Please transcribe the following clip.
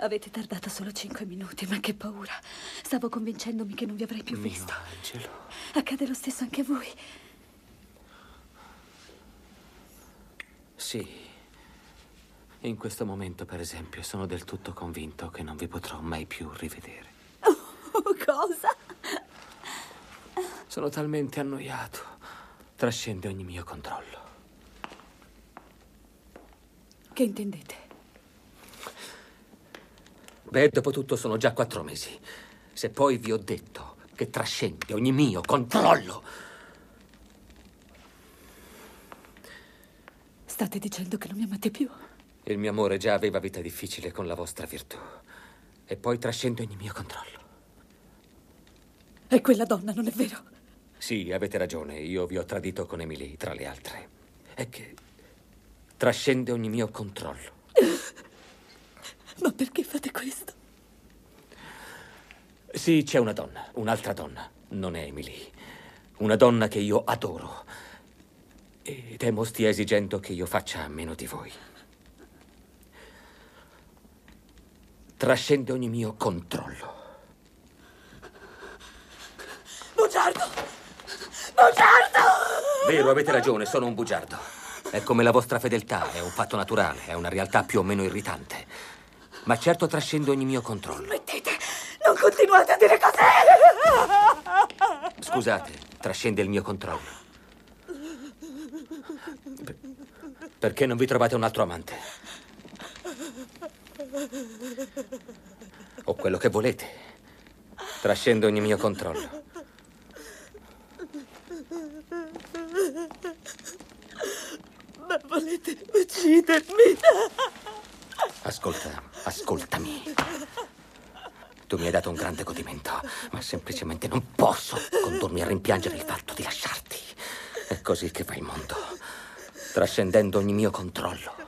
Avete tardato solo 5 minuti, ma che paura. Stavo convincendomi che non vi avrei più visto. Angelo. Accade lo stesso anche a voi? Sì. In questo momento, per esempio, sono del tutto convinto che non vi potrò mai più rivedere. Oh, cosa? Sono talmente annoiato. Trascende ogni mio controllo. Che intendete? Beh, dopo tutto sono già 4 mesi. Se poi vi ho detto che trascende ogni mio controllo... State dicendo che non mi amate più? Il mio amore già aveva vita difficile con la vostra virtù. E poi trascende ogni mio controllo. È quella donna, non è vero? Sì, avete ragione. Io vi ho tradito con Emily, tra le altre. È che trascende ogni mio controllo. Ma perché fate questo? Sì, c'è una donna, un'altra donna. Non è Emily. Una donna che io adoro. E temo stia esigendo che io faccia a meno di voi. Trascende ogni mio controllo. Bugiardo! Bugiardo! Vero, avete ragione, sono un bugiardo. È come la vostra fedeltà, è un fatto naturale, è una realtà più o meno irritante. Ma certo trascende ogni mio controllo. Smettete! Non continuate a dire così! Scusate, trascende il mio controllo. Perché non vi trovate un altro amante? O quello che volete. Trascende ogni mio controllo. Ma volete uccidermi? Ascolta, ascoltami. Tu mi hai dato un grande godimento, ma semplicemente non posso condurmi a rimpiangere il fatto di lasciarti. È così che va il mondo, trascendendo ogni mio controllo.